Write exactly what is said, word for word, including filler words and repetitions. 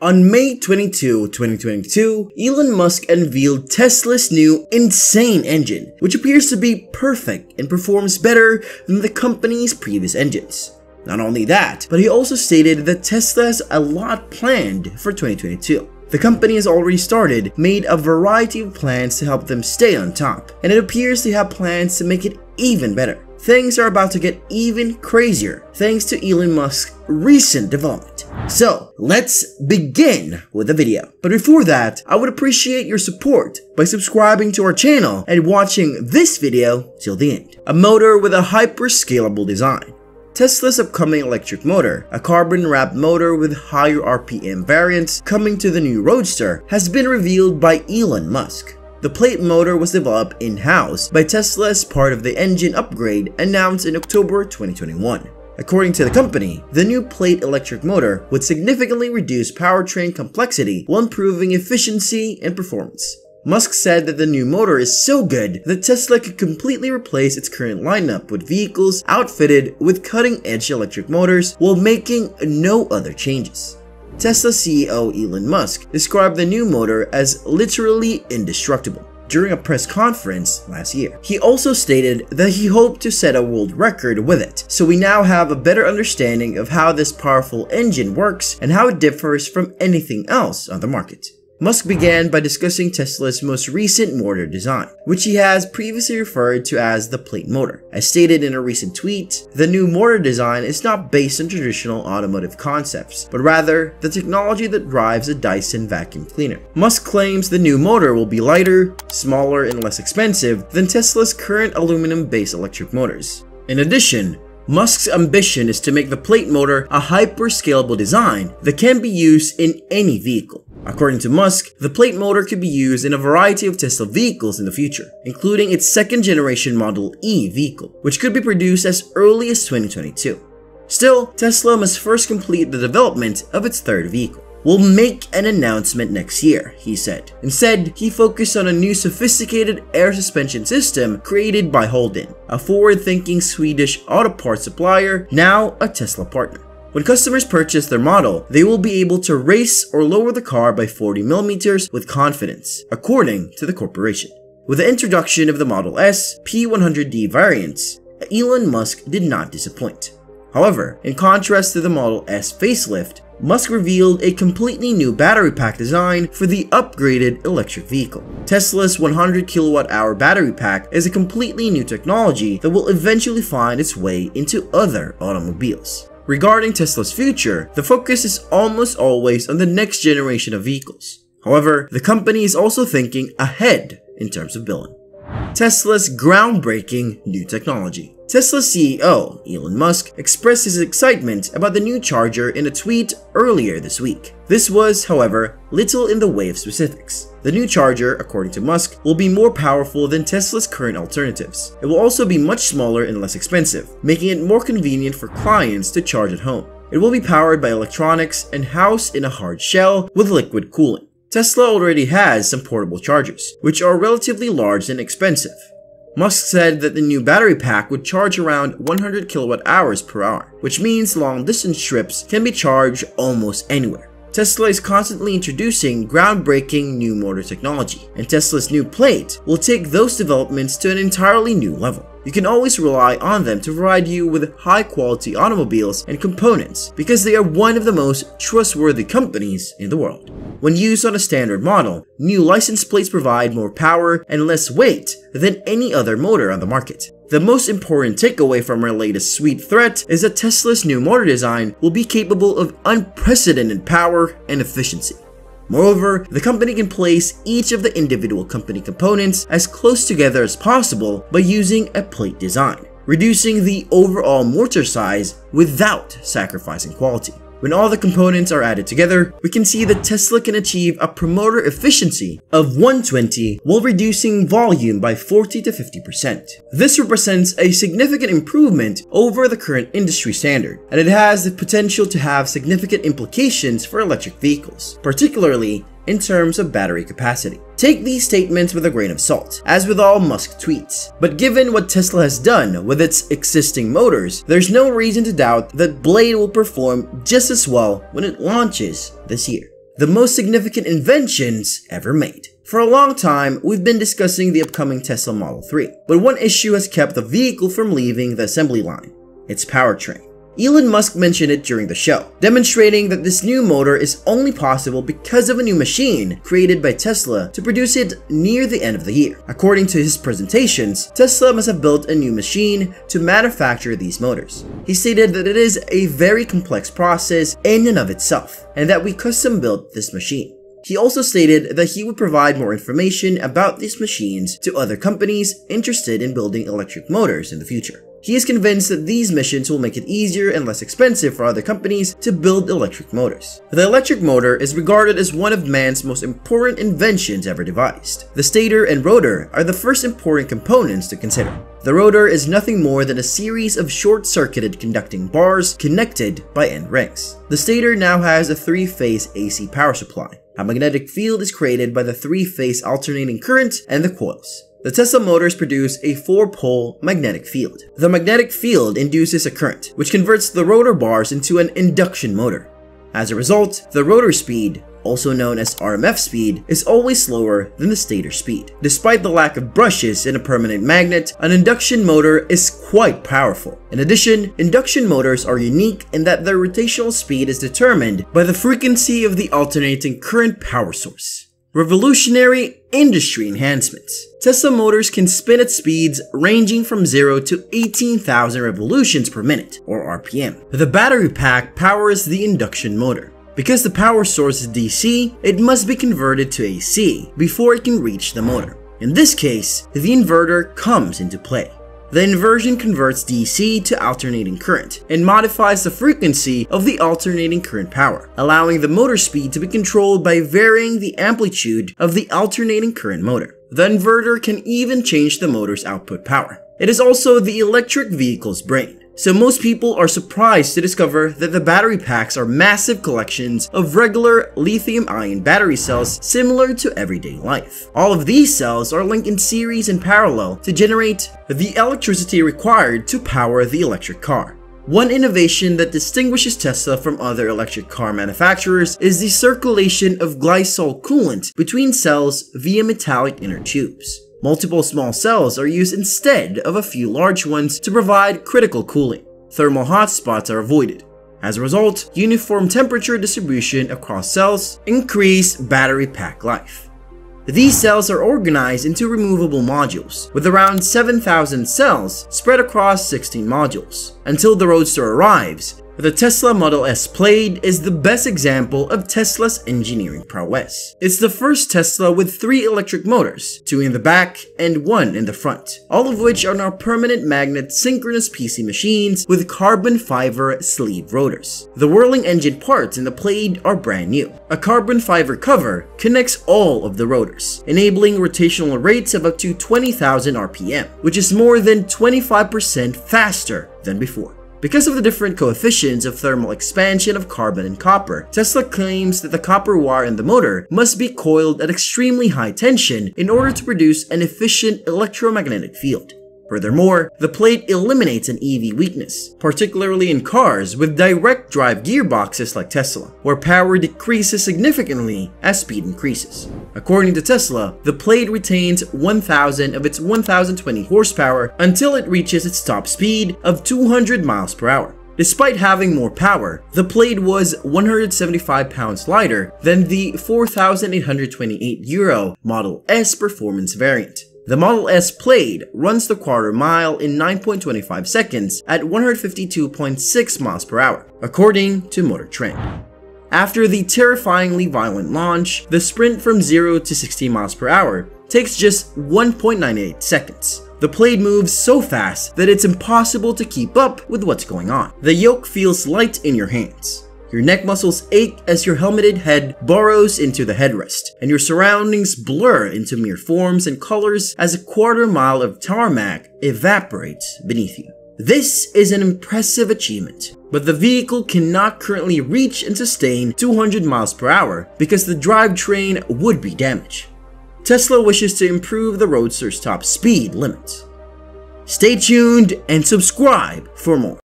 On May twenty-second, twenty twenty-two, Elon Musk unveiled Tesla's new insane engine, which appears to be perfect and performs better than the company's previous engines. Not only that, but he also stated that Tesla has a lot planned for twenty twenty-two. The company has already started, made a variety of plans to help them stay on top, and it appears they have plans to make it even better. Things are about to get even crazier thanks to Elon Musk's recent development. So, let's begin with the video. But before that, I would appreciate your support by subscribing to our channel and watching this video till the end. A motor with a hyper-scalable design. Tesla's upcoming electric motor, a carbon-wrapped motor with higher R P M variants coming to the new Roadster, has been revealed by Elon Musk. The plate motor was developed in-house by Tesla as part of the engine upgrade announced in October twenty twenty-one. According to the company, the new plate electric motor would significantly reduce powertrain complexity while improving efficiency and performance. Musk said that the new motor is so good that Tesla could completely replace its current lineup with vehicles outfitted with cutting-edge electric motors while making no other changes. Tesla C E O Elon Musk described the new motor as literally indestructible during a press conference last year. He also stated that he hoped to set a world record with it, so we now have a better understanding of how this powerful engine works and how it differs from anything else on the market. Musk began by discussing Tesla's most recent motor design, which he has previously referred to as the plate motor. As stated in a recent tweet, the new motor design is not based on traditional automotive concepts, but rather the technology that drives a Dyson vacuum cleaner. Musk claims the new motor will be lighter, smaller, and less expensive than Tesla's current aluminum-based electric motors. In addition, Musk's ambition is to make the plate motor a hyper-scalable design that can be used in any vehicle. According to Musk, the plate motor could be used in a variety of Tesla vehicles in the future, including its second generation Model E vehicle, which could be produced as early as twenty twenty-two. Still, Tesla must first complete the development of its third vehicle. We'll make an announcement next year, he said. Instead, he focused on a new sophisticated air suspension system created by Holden, a forward-thinking Swedish auto parts supplier, now a Tesla partner. When customers purchase their model, they will be able to raise or lower the car by forty millimeters with confidence, according to the corporation. With the introduction of the Model S P one hundred D variants, Elon Musk did not disappoint. However, in contrast to the Model S facelift, Musk revealed a completely new battery pack design for the upgraded electric vehicle. Tesla's one hundred kilowatt hour battery pack is a completely new technology that will eventually find its way into other automobiles. Regarding Tesla's future, the focus is almost always on the next generation of vehicles. However, the company is also thinking ahead in terms of billing. Tesla's groundbreaking new technology. Tesla C E O Elon Musk expressed his excitement about the new charger in a tweet earlier this week. This was, however, little in the way of specifics. The new charger, according to Musk, will be more powerful than Tesla's current alternatives. It will also be much smaller and less expensive, making it more convenient for clients to charge at home. It will be powered by electronics and housed in a hard shell with liquid cooling. Tesla already has some portable chargers, which are relatively large and expensive. Musk said that the new battery pack would charge around one hundred kilowatt hours per hour, which means long-distance trips can be charged almost anywhere. Tesla is constantly introducing groundbreaking new motor technology, and Tesla's new plate will take those developments to an entirely new level. You can always rely on them to provide you with high-quality automobiles and components because they are one of the most trustworthy companies in the world. When used on a standard model, new license plates provide more power and less weight than any other motor on the market. The most important takeaway from our latest sweet threat is that Tesla's new motor design will be capable of unprecedented power and efficiency. Moreover, the company can place each of the individual company components as close together as possible by using a plate design, reducing the overall motor size without sacrificing quality. When all the components are added together, we can see that Tesla can achieve a promoter efficiency of one hundred twenty while reducing volume by forty to fifty percent. This represents a significant improvement over the current industry standard, and it has the potential to have significant implications for electric vehicles, particularly in terms of battery capacity. Take these statements with a grain of salt, as with all Musk tweets. But given what Tesla has done with its existing motors, there's no reason to doubt that Blade will perform just as well when it launches this year. the most significant inventions ever made. For a long time, we've been discussing the upcoming Tesla Model three, but one issue has kept the vehicle from leaving the assembly line: its powertrain. Elon Musk mentioned it during the show, demonstrating that this new motor is only possible because of a new machine created by Tesla to produce it near the end of the year. According to his presentations, Tesla must have built a new machine to manufacture these motors. He stated that it is a very complex process in and of itself, and that we custom built this machine. He also stated that he would provide more information about these machines to other companies interested in building electric motors in the future. He is convinced that these missions will make it easier and less expensive for other companies to build electric motors. The electric motor is regarded as one of man's most important inventions ever devised. The stator and rotor are the first important components to consider. The rotor is nothing more than a series of short-circuited conducting bars connected by end rings. The stator now has a three-phase A C power supply. A magnetic field is created by the three-phase alternating current and the coils. The Tesla motors produce a four-pole magnetic field. The magnetic field induces a current, which converts the rotor bars into an induction motor. As a result, the rotor speed, also known as R M F speed, is always slower than the stator speed. Despite the lack of brushes in a permanent magnet, an induction motor is quite powerful. In addition, induction motors are unique in that their rotational speed is determined by the frequency of the alternating current power source. Revolutionary industry enhancements. Tesla motors can spin at speeds ranging from zero to eighteen thousand revolutions per minute, or R P M. The battery pack powers the induction motor. Because the power source is D C, it must be converted to A C before it can reach the motor. In this case, the inverter comes into play. The inversion converts D C to alternating current and modifies the frequency of the alternating current power, allowing the motor speed to be controlled by varying the amplitude of the alternating current motor. The inverter can even change the motor's output power. It is also the electric vehicle's brain. So most people are surprised to discover that the battery packs are massive collections of regular lithium-ion battery cells similar to everyday life. All of these cells are linked in series and parallel to generate the electricity required to power the electric car. One innovation that distinguishes Tesla from other electric car manufacturers is the circulation of glycol coolant between cells via metallic inner tubes. Multiple small cells are used instead of a few large ones to provide critical cooling. Thermal hotspots are avoided. As a result, uniform temperature distribution across cells increase battery pack life. These cells are organized into removable modules, with around seven thousand cells spread across sixteen modules. Until the Roadster arrives, the Tesla Model S Plaid is the best example of Tesla's engineering prowess. It's the first Tesla with three electric motors, two in the back and one in the front, all of which are now permanent magnet synchronous P C machines with carbon fiber sleeve rotors. The whirling engine parts in the Plaid are brand new. A carbon fiber cover connects all of the rotors, enabling rotational rates of up to twenty thousand R P M, which is more than twenty-five percent faster than before. Because of the different coefficients of thermal expansion of carbon and copper, Tesla claims that the copper wire in the motor must be coiled at extremely high tension in order to produce an efficient electromagnetic field. Furthermore, the Plaid eliminates an E V weakness, particularly in cars with direct drive gearboxes like Tesla, where power decreases significantly as speed increases. According to Tesla, the Plaid retains one thousand of its one thousand twenty horsepower until it reaches its top speed of two hundred miles per hour. Despite having more power, the Plaid was one hundred seventy-five pounds lighter than the four thousand eight hundred twenty-eight euro Model S performance variant. The Model S Plaid runs the quarter mile in nine point two five seconds at one hundred fifty-two point six miles per hour, according to Motor Trend. After the terrifyingly violent launch, the sprint from zero to sixty miles per hour takes just one point nine eight seconds. The Plaid moves so fast that it's impossible to keep up with what's going on. The yoke feels light in your hands. Your neck muscles ache as your helmeted head burrows into the headrest, and your surroundings blur into mere forms and colors as a quarter mile of tarmac evaporates beneath you. This is an impressive achievement, but the vehicle cannot currently reach and sustain two hundred miles per hour because the drivetrain would be damaged. Tesla wishes to improve the Roadster's top speed limit. Stay tuned and subscribe for more.